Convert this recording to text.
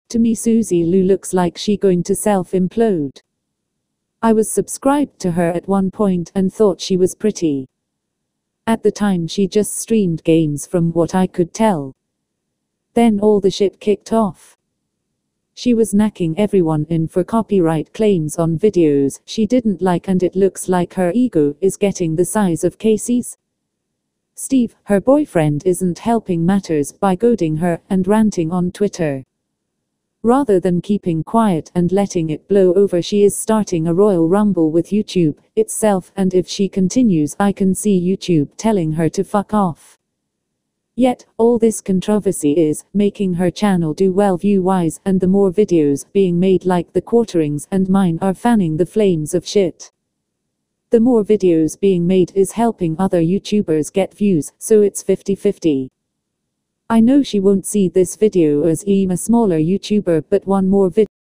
To me Suzy Lou looks like she going to self-implode. I was subscribed to her at one point and thought she was pretty. At the time she just streamed games from what I could tell. Then all the shit kicked off. She was knacking everyone in for copyright claims on videos she didn't like, and it looks like her ego is getting the size of Casey's. Steve, her boyfriend, isn't helping matters by goading her and ranting on Twitter. Rather than keeping quiet and letting it blow over, she is starting a royal rumble with YouTube itself, and if she continues I can see YouTube telling her to fuck off. Yet, all this controversy is making her channel do well view-wise, and the more videos being made like the Quarterings and mine are fanning the flames of shit. The more videos being made is helping other YouTubers get views, so it's 50-50. I know she won't see this video as I'm a smaller YouTuber, but one more video